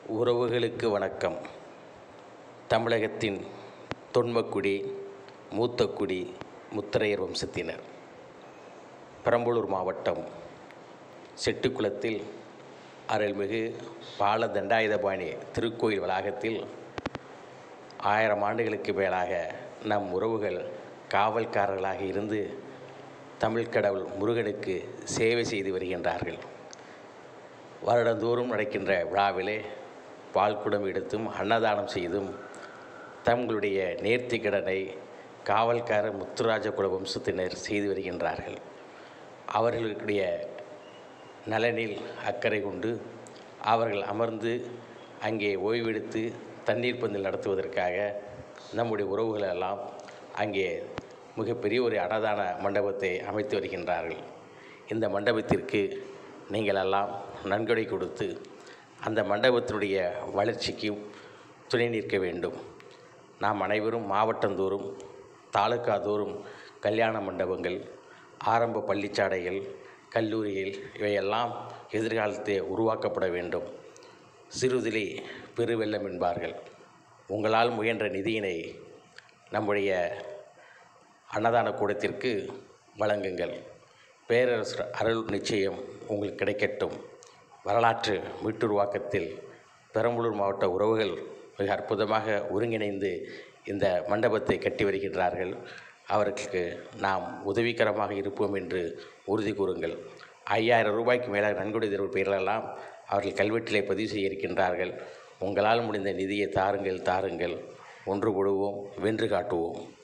உறவுகளுக்கு வணக்கம். தமிழகத்தின் தொன்மக்குடி, மூத்தக்குடி, முத்தரையர் வம்சத்தினர். பெரம்பலூர் மாவட்டம் செட்டிக்குளத்தில் அருள்மிகு பால தண்டாயுதபாணி திருக்கோயில் வளாகத்தில் 1000 ஆண்டுகளுக்கு மேலாக நம் உறவுகள் காவல்காரர்களாக இருந்து தமிழ் கடவுள் முருகனுக்கு சேவை செய்து வருகின்றார்கள். வருடந்தோறும் நடக்கின்ற விழாவிலே பால்குடம் எடுத்தும் அன்னதானம் செய்தும் தங்களுடைய நேர்த்தி கடனை காவல்கார முத்துராஜ குல வம்சத்தினர் செய்து வருகின்றார்கள். அவர்களுடைய நலனில் அக்கறை கொண்டு அவர்கள் அமர்ந்து அங்கே ஓய்வெடுத்து தண்ணீர் பந்தல் நடத்துவதற்காக நம்முடைய உறவுகளெல்லாம் அங்கே மிகப்பெரிய ஒரு அன்னதான மண்டபத்தை அமைத்து வருகின்றார்கள். இந்த மண்டபத்திற்கு நீங்களெல்லாம் நன்கொடை கொடுத்து அந்த மண்டபத்தினுடைய வளர்ச்சிக்கும் துணை நிற்க வேண்டும். நாம் அனைவரும் மாவட்டந்தோறும் தாலுகா தோறும் கல்யாண மண்டபங்கள், ஆரம்ப பள்ளிச்சாலைகள், கல்லூரிகள் இவையெல்லாம் எதிர்காலத்தில் உருவாக்கப்பட வேண்டும். சிறுதுளி பெருவெள்ளம் என்பார்கள். உங்களால் முயன்ற நிதியினை நம்முடைய அன்னதான கூடத்திற்கு வழங்குங்கள். பேரரசர் அருள் நிச்சயம் உங்களுக்கு கிடைக்கட்டும். வரலாற்று மீட்டுருவாக்கத்தில் பெரம்பலூர் மாவட்ட உறவுகள் மிக அற்புதமாக ஒருங்கிணைந்து இந்த மண்டபத்தை கட்டி வருகின்றார்கள். அவர்களுக்கு நாம் உதவிகரமாக இருப்போம் என்று உறுதி கூறுங்கள். 5000 ரூபாய்க்கு மேலாக நன்கொடை தரும் பெயரெல்லாம் அவர்கள் கல்வெட்டிலே பதிவு செய்ய இருக்கின்றார்கள். உங்களால் முடிந்த நிதியை தாருங்கள். ஒன்றுபடுவோம், வென்று காட்டுவோம்.